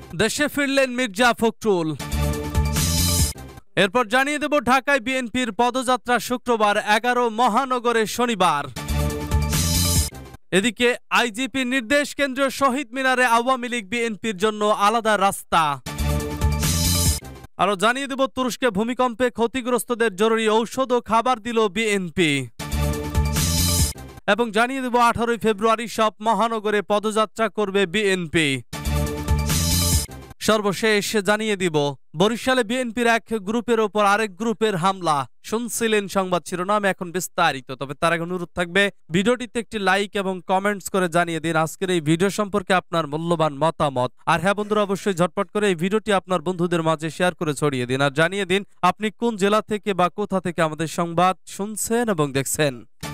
দেশে ফিরলেন মির্জা ফখরুল। এরপর জানিয়ে দেব ঢাকায় বিএনপির পদযাত্রা শুক্রবার 11 মহানগরে শনিবার। এদিকে আইজিপির নির্দেশ, কেন্দ্রীয় শহীদ মিনারে আওয়ামী লীগ বিএনপির জন্য আলাদা রাস্তা। আরো জানিয়ে দেব তুরস্কে ভূমিকম্পে ক্ষতিগ্রস্তদের জরুরি ঔষধ ও খাবার দিল বিএনপি। এবং জানিয়ে দেব 18 ফেব্রুয়ারি সব মহানগরে পদযাত্রা করবে বিএনপি। সর্বশেষ জানিয়ে দিব বরিশালে বিএনপির এক গ্রুপের ওপর আরেক গ্রুপের হামলা। শুনছিলেন সংবাদ শিরোনাম, এখন বিস্তারিত। তবে তার আগে অনুরোধ থাকবে ভিডিওটিতে একটি লাইক এবং কমেন্টস করে জানিয়ে দিন আজকের এই ভিডিও সম্পর্কে আপনার মূল্যবান মতামত। আর হ্যাঁ বন্ধুরা, অবশ্যই ঝটপট করে এই ভিডিওটি আপনার বন্ধুদের মাঝে শেয়ার করে ছড়িয়ে দিন আর জানিয়ে দিন আপনি কোন জেলা থেকে বা কোথা থেকে আমাদের সংবাদ শুনছেন এবং দেখছেন।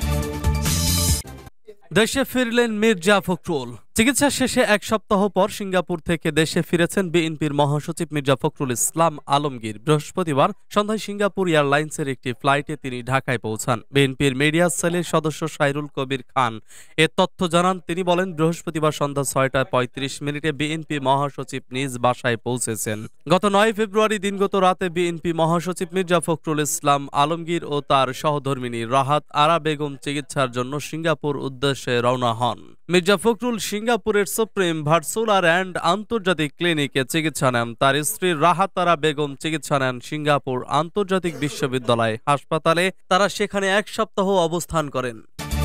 দেশে ফিরলেন মির্জা ফখরুল। চিকিৎসা শেষে এক সপ্তাহ পর সিঙ্গাপুর থেকে দেশে ফিরেছেন বিএনপির মহাসচিব মির্জা ফখরুল ইসলাম আলমগীর। বৃহস্পতিবার সন্ধ্যায় সিঙ্গাপুর এয়ারলাইন্সের একটি ফ্লাইটে তিনি ঢাকায় পৌঁছান। বিএনপির মিডিয়া সেলের সদস্য সাইরুল কবির খান এ তথ্য জানান। তিনি বলেন, বৃহস্পতিবার সন্ধ্যা 6:35 বিএনপি মহাসচিব নিজ বাসায় পৌঁছেছেন। গত 9 ফেব্রুয়ারি দিনগত রাতে বিএনপি মহাসচিব মির্জা ফখরুল ইসলাম আলমগীর ও তার সহধর্মিনী রাহাত আরা বেগম চিকিৎসার জন্য সিঙ্গাপুর উদ্দেশ্যে রওনা হন। মির্জা ফখরুল সিঙ্গাপুরের সুপ্রিম ভার্চুলার অ্যান্ড আন্তর্জাতিক ক্লিনিকে চিকিৎসা নেন। তার স্ত্রী রাহাত আরা বেগম চিকিৎসা নেন সিঙ্গাপুর আন্তর্জাতিক বিশ্ববিদ্যালয় হাসপাতালে। তারা সেখানে এক সপ্তাহ অবস্থান করেন।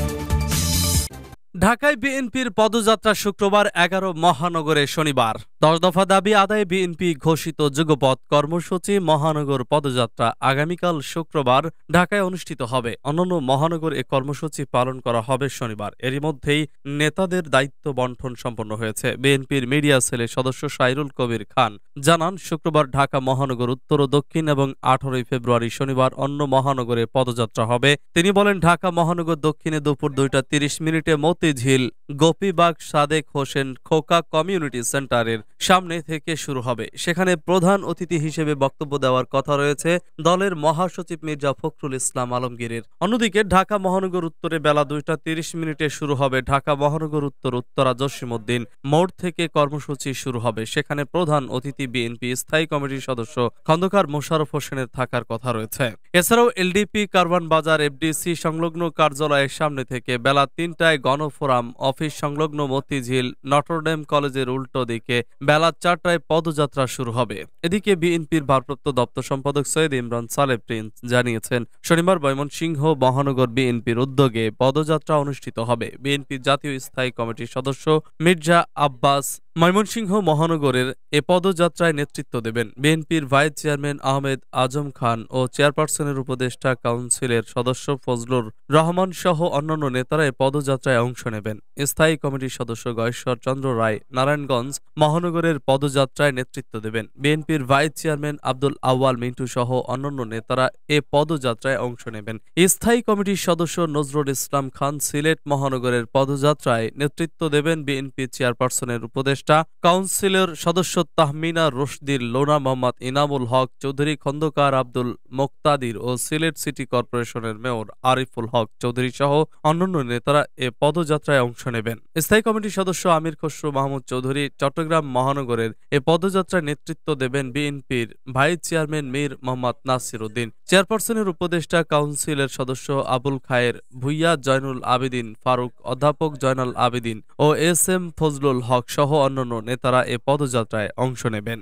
ঢাকায় বিএনপির পদযাত্রা শুক্রবার 11 মহানগরে শনিবার। 10 দফা দাবি আদায়ে বিএনপি ঘোষিত যুগপৎ কর্মসূচি মহানগর পদযাত্রা আগামীকাল শুক্রবার ঢাকায় অনুষ্ঠিত হবে। অন্যান্য মহানগর এ কর্মসূচি পালন করা হবে শনিবার। এরই মধ্যেই নেতাদের দায়িত্ব বন্টন সম্পন্ন হয়েছে। বিএনপির মিডিয়া সেলের সদস্য সাইরুল কবির খান জানান, শুক্রবার ঢাকা মহানগর উত্তর ও দক্ষিণ এবং 18 ফেব্রুয়ারি শনিবার অন্য মহানগরে পদযাত্রা হবে। তিনি বলেন, ঢাকা মহানগর দক্ষিণে দুপুর 2:30 মতিঝিল গোপীবাগ সাদেক হোসেন খোকা কমিউনিটি সেন্টারের সামনে থেকে শুরু হবে। সেখানে প্রধান অতিথি হিসেবে বক্তব্য দেওয়ার কথা রয়েছে দলের মহাসচিব মির্জা ফখরুল ইসলাম আলমগীরের। অন্যদিকে ঢাকা মহানগর উত্তরে বেলা 2:30 শুরু হবে ঢাকা মহানগর উত্তরা জসিমউদ্দিন মোড় থেকে কর্মসূচি শুরু হবে। সেখানে প্রধান অতিথি বিএনপি স্থায়ী কমিটির সদস্য খন্দকার মোশাররফ হোসেনের থাকার কথা রয়েছে। এছাড়াও এলডিপি কারওয়ান বাজার এফডিসি সংলগ্ন কার্যালয়ের সামনে থেকে বেলা 3টায় গণফোরাম অফিস সংলগ্ন মতিঝিল নটরডেম কলেজের উল্টো দিকে বেলা 4টায় পদযাত্রা শুরু হবে। এদিকে বিএনপির ভারপ্রাপ্ত দপ্তর সম্পাদক সৈয়দ ইমরান সালেহ প্রিন্স জানিয়েছেন, শনিবার ময়মনসিংহ মহানগর বিএনপির উদ্যোগে পদযাত্রা অনুষ্ঠিত হবে। বিএনপির জাতীয় স্থায়ী কমিটির সদস্য মির্জা আব্বাস ময়মনসিংহ মহানগরের এ পদযাত্রায় নেতৃত্ব দেবেন। বিএনপির ভাইস চেয়ারম্যান আহমেদ আজম খান ও চেয়ারপারসনের উপদেষ্টা কাউন্সিলের সদস্য ফজলুর রহমান সহ অন্যান্য নেতারা এ পদযাত্রায় অংশ নেবেন। স্থায়ী কমিটির সদস্য গয়েশ্বর চন্দ্র রায় নারায়ণগঞ্জ মহানগরের পদযাত্রায় নেতৃত্ব দেবেন। বিএনপির ভাইস চেয়ারম্যান আব্দুল আউয়াল মিন্টু সহ অন্যান্য নেতারা এ পদযাত্রায় অংশ নেবেন। স্থায়ী কমিটির সদস্য নজরুল ইসলাম খান সিলেট মহানগরের পদযাত্রায় নেতৃত্ব দেবেন। বিএনপি চেয়ারপারসনের উপদেষ্টা কাউন্সিলর সদস্য তাহমিনা রশদির লোনা, মোহাম্মদ ইনামুল হক চৌধুরী, খন্দকার আব্দুল মোক্তাদির ও সিলেট সিটি কর্পোরেশনের মেয়র আরিফুল হক চৌধুরী সহ অন্যান্য নেতারা এ পদযাত্রায় অংশ নেবেন। স্থায়ী কমিটির সদস্য আমির খসরু মাহমুদ চৌধুরী চট্টগ্রাম মহানগরের এ পদযাত্রায় নেতৃত্ব দেবেন। বিএনপির ভাইস চেয়ারম্যান মীর মোহাম্মদ নাসির উদ্দিন, চেয়ারপারসনের উপদেষ্টা কাউন্সিলের সদস্য আবুল খায়ের ভুইয়া, জয়নুল আবেদিন ফারুক, অধ্যাপক জয়নাল আবেদিন ও এস এম ফজলুল হক সহ অন্যান্য নেতারা এ পদযাত্রায় অংশ নেবেন।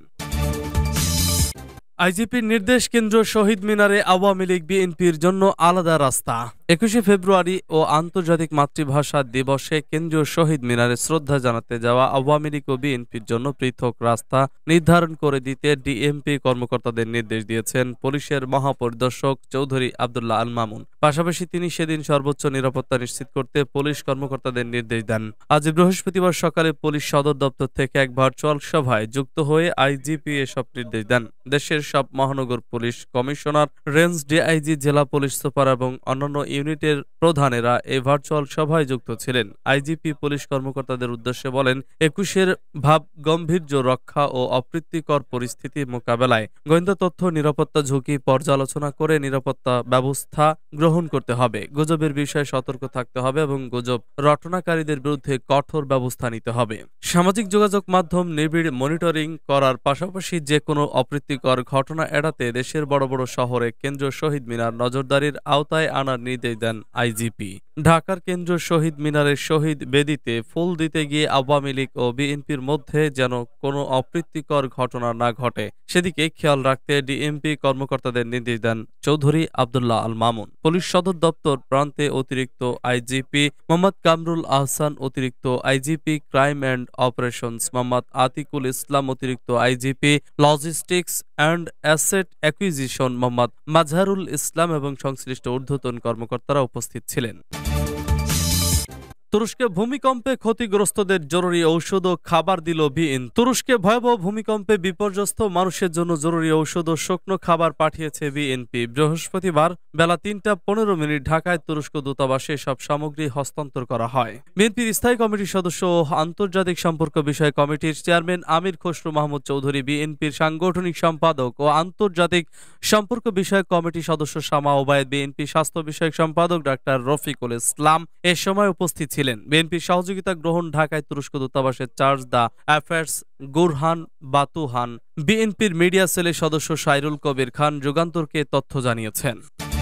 আইজিপির নির্দেশ, কেন্দ্রীয় শহীদ মিনারে আওয়ামী লীগ বিএনপির জন্য আলাদা রাস্তা। 21 ফেব্রুয়ারি ও আন্তর্জাতিক মাতৃভাষা দিবসে কেন্দ্রীয় শহীদ মিনারে শ্রদ্ধা জানাতে যাওয়া আওয়ামী লীগ ও বিএনপির জন্য পৃথক রাস্তা নির্ধারণ করে দিতে ডিএমপি কর্মকর্তাদের নির্দেশ দিয়েছেন পুলিশের মহাপরিদর্শক চৌধুরী আব্দুল্লাহ আল মামুন। পাশাপাশি তিনি সেদিন সর্বোচ্চ নিরাপত্তা নিশ্চিত করতে পুলিশ কর্মকর্তাদের নির্দেশ দেন। আজ বৃহস্পতিবার সকালে পুলিশ সদর দপ্তর থেকে এক ভার্চুয়াল সভায় যুক্ত হয়ে আইজিপি এসব নির্দেশ দেন। দেশের সব মহানগর পুলিশ কমিশনার, রেঞ্জ ডিআইজি, জেলা পুলিশ সুপার এবং অন্যান্য ইউনিটের প্রধানেরা এই ভার্চুয়াল সভায় যুক্ত ছিলেন। আইজিপি পুলিশ কর্মকর্তাদের উদ্দেশ্যে বলেন, ২১-এর ভাব গাম্ভীর্য রক্ষা ও অপ্রীতিকর পরিস্থিতি মোকাবেলায় গোয়েন্দা তথ্য নিরাপত্তা ঝুঁকি পর্যালোচনা করে নিরাপত্তা ব্যবস্থা গ্রহণ করতে হবে। গুজবের বিষয়ে সতর্ক থাকতে হবে এবং গুজব রটনাকারীদের বিরুদ্ধে কঠোর ব্যবস্থা নিতে হবে। সামাজিক যোগাযোগ মাধ্যম নিবিড় মনিটরিং করার পাশাপাশি যে কোনো অপ্রীতিকর ঘটনা এড়াতে দেশের বড় বড় শহরে কেন্দ্রীয় শহীদ মিনার নজরদারির আওতায় আনার নির্দেশ দেন আইজিপি। ঢাকার কেন্দ্রীয় শহীদ মিনারের শহীদ বেদিতে ফুল দিতে গিয়ে আওয়ামী লীগ ও বিএনপির মধ্যে যেন কোনো অপ্রীতিকর ঘটনা না ঘটে সেদিকে খেয়াল রাখতে ডিএমপি কর্মকর্তাদের নির্দেশ দেন চৌধুরী আব্দুল্লাহ আল মামুন। পুলিশ সদর দপ্তর প্রান্তে অতিরিক্ত আইজিপি মোহাম্মদ কামরুল আহসান, অতিরিক্ত IGP crime and operations Mohammad Atikul Islam, অতিরিক্ত IGP logistics and asset acquisition Mohammad Mazharul Islam এবং সংশ্লিষ্ট ঊর্ধ্বতন কর্মকর্তারা উপস্থিত ছিলেন। তুরস্কে ভূমিকম্পে ক্ষতিগ্রস্তদের জরুরি ঔষধ ও খাবার দিল বিএনপি। তুরস্কে ভয়াবহ ভূমিকম্পে বিপর্যস্ত মানুষের জন্য জরুরি ঔষধ ও শুকনো খাবার পাঠিয়েছে বিএনপি। বৃহস্পতিবার বেলা ৩টা ১৫ ঢাকায় তুরস্ক দূতাবাসে সব সামগ্রী হস্তান্তর করা হয়। বিএনপির স্থায়ী কমিটির সদস্য ও আন্তর্জাতিক সম্পর্ক বিষয়ক কমিটির চেয়ারম্যান আমির খসরু মাহমুদ চৌধুরী, বিএনপির সাংগঠনিক সম্পাদক ও আন্তর্জাতিক সম্পর্ক বিষয়ক কমিটির সদস্য শামা ওবায়েদ, বিএনপি স্বাস্থ্য বিষয়ক সম্পাদক ডাক্তার রফিকুল ইসলাম এ সময় উপস্থিত ছিলেন। বিএনপির সহযোগিতা গ্রহণ ঢাকায় তুরস্ক দূতাবাসের charge d' affaires Gurhan Batuhan, বিএনপির মিডিয়া সেলের সদস্য সাইরুল কবির খান যুগান্তরকে তথ্য জানিয়েছেন।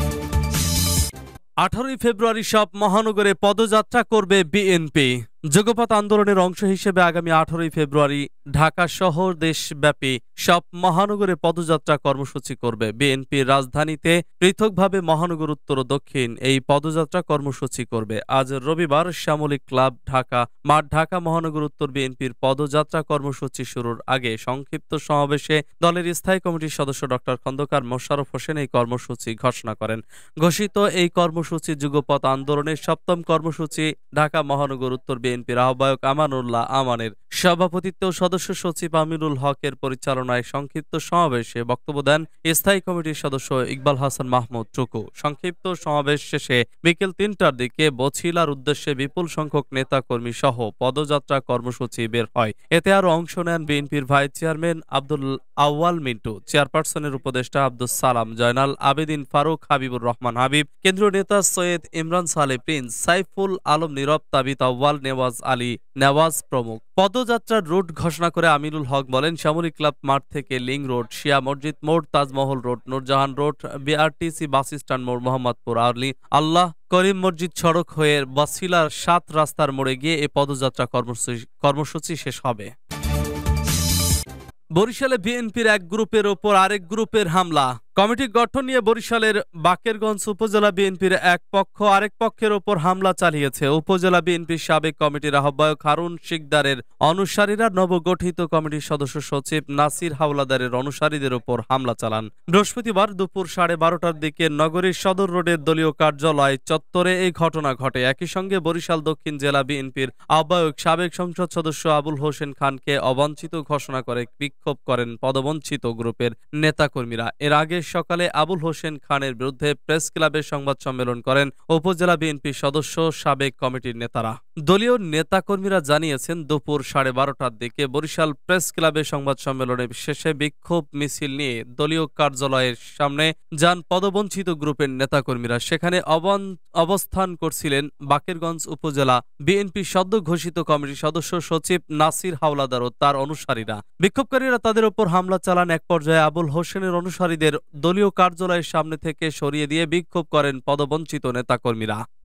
18ই ফেব্রুয়ারি সব মহানগরে পদযাত্রা করবে বিএনপি। যুগপৎ আন্দোলনের অংশ হিসেবে আগামী 18ই ফেব্রুয়ারি ঢাকা শহর দেশব্যাপী সব মহানগরে পদযাত্রা কর্মসূচি করবে বিএনপি। রাজধানীতে পৃথকভাবে মহানগর উত্তর ও দক্ষিণ এই পদযাত্রা কর্মসূচি করবে। আজ রবিবার শ্যামলী ক্লাব ঢাকা মাঠ ঢাকা মহানগর উত্তর বিএনপির পদযাত্রা কর্মসূচি শুরুর আগে সংক্ষিপ্ত সমাবেশে দলের স্থায়ী কমিটির সদস্য ডক্টর খন্দকার মোশাররফ হোসেন এই কর্মসূচি ঘোষণা করেন। ঘোষিত এই কর্মসূচি যুগপৎ আন্দোলনের 7ম কর্মসূচি। ঢাকা মহানগর উত্তর বিএনপির আহ্বায়ক আমানুল্লাহ আমানের সভাপতিত্বে ও সদস্য সচিব আমিনুল হকের পরিচালনায় সংক্ষিপ্ত সমাবেশে বক্তব্য দেন স্থায়ী কমিটির সদস্য ইকবাল হাসান মাহমুদ টুকু। সংক্ষিপ্ত সমাবেশ শেষে বিকেল 3টার দিকে বছিলার উদ্দেশ্যে বিপুল সংখ্যক নেতাকর্মী সহ পদযাত্রা কর্মসূচি বের হয়। এতে আরও অংশ নেন বিএনপির ভাইস চেয়ারম্যান আব্দুল আউয়াল মিন্টু, চেয়ারপারসনের উপদেষ্টা আব্দুস সালাম, জয়নাল আবেদিন ফারুক, হাবিবুর রহমান হাবিব, কেন্দ্রীয় নেতা সৈয়দ ইমরান সালে প্রিন্স, সাইফুল আলম নীরব, তাবিত আউয়াল, নেওয়াজ আলী নেওয়াজ প্রমুখ। পদযাত্রার রুট ঘোষণা করে আমিনুল হক বলেন, শ্যামলী ক্লাব মাঠ থেকে লিং রোড, শিয়া মসজিদ মোড়, Taj Mahal road, Nurjahan road, BRTC bus stand মোড়, মোহাম্মদপুর আলী আল্লাহ করিম মসজিদ সড়ক হয়ে বছিলার 7 রাস্তার মোড়ে গিয়ে এই পদযাত্রা কর্মসূচি শেষ হবে। বরিশালে বিএনপির এক গ্রুপের ওপর আরেক গ্রুপের হামলা। কমিটি গঠন নিয়ে বরিশালের বাকেরগঞ্জ উপজেলা বিএনপির এক পক্ষ আরেক পক্ষের ওপর হামলা চালিয়েছে। উপজেলা বিএনপির সাবেক কমিটির আহ্বায়ক হারুন শিকদারের অনুসারীরা নবগঠিত কমিটির সদস্য সচিব নাসির হাওলাদারের অনুসারীদের ওপর হামলা চালান। বৃহস্পতিবার দুপুর 12:30টার দিকে নগরীর সদর রোডের দলীয় কার্যালয় চত্বরে এই ঘটনা ঘটে। একই সঙ্গে বরিশাল দক্ষিণ জেলা বিএনপির আহ্বায়ক সাবেক সংসদ সদস্য আবুল হোসেন খানকে অবাঞ্ছিত ঘোষণা করে বিক্ষোভ করেন পদবঞ্চিত গ্রুপের নেতাকর্মীরা। এর আগে সকালে আবুল হোসেন খানের বিরুদ্ধে প্রেস ক্লাবে সংবাদ সম্মেলন করেন উপজেলা বিএনপির সদস্য সাবেক কমিটির নেতারা। দলীয় নেতাকর্মীরা জানিয়েছেন, দুপুর 12:30টার দিকে বরিশাল প্রেস ক্লাবে সংবাদ সম্মেলনের শেষে বিক্ষোভ মিছিল নিয়ে দলীয় কার্যালয়ের সামনে যান পদবঞ্চিত গ্রুপের নেতাকর্মীরা। সেখানে অবস্থান করছিলেন বাকেরগঞ্জ উপজেলা বিএনপি সদ্য ঘোষিত কমিটির সদস্য সচিব নাসির হাওলাদার ও তার অনুসারীরা। বিক্ষোভকারীরা তাদের উপর হামলা চালান। এক পর্যায়ে আবুল হোসেনের অনুসারীদের দলীয় কার্যালয়ের সামনে থেকে সরিয়ে দিয়ে বিক্ষোভ করেন পদবঞ্চিত নেতাকর্মীরা।